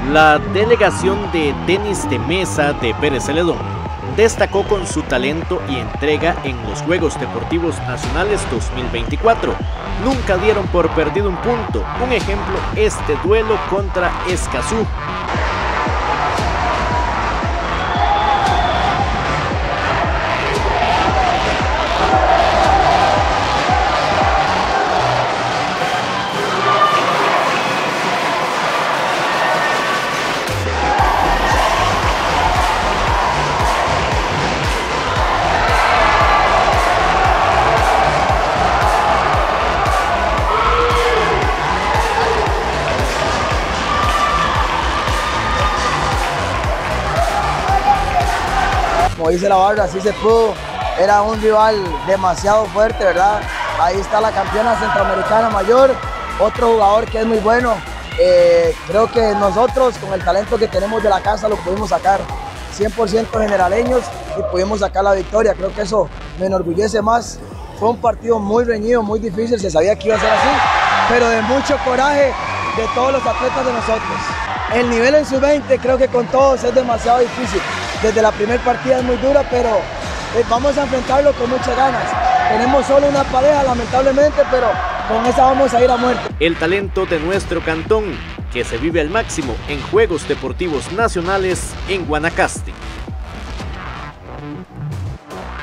La delegación de tenis de mesa de Pérez Celedón destacó con su talento y entrega en los Juegos Deportivos Nacionales 2024. Nunca dieron por perdido un punto. Un ejemplo, este duelo contra Escazú. Como dice la barra, así se pudo, era un rival demasiado fuerte, ¿verdad? Ahí está la campeona centroamericana mayor, otro jugador que es muy bueno. Creo que nosotros, con el talento que tenemos de la casa, lo pudimos sacar 100% generaleños y pudimos sacar la victoria. Creo que eso me enorgullece más. Fue un partido muy reñido, muy difícil, se sabía que iba a ser así, pero de mucho coraje de todos los atletas de nosotros. El nivel en sub-20 creo que con todos es demasiado difícil. Desde la primera partida es muy dura, pero vamos a enfrentarlo con muchas ganas. Tenemos solo una pareja, lamentablemente, pero con esa vamos a ir a muerte. El talento de nuestro cantón, que se vive al máximo en Juegos Deportivos Nacionales en Guanacaste.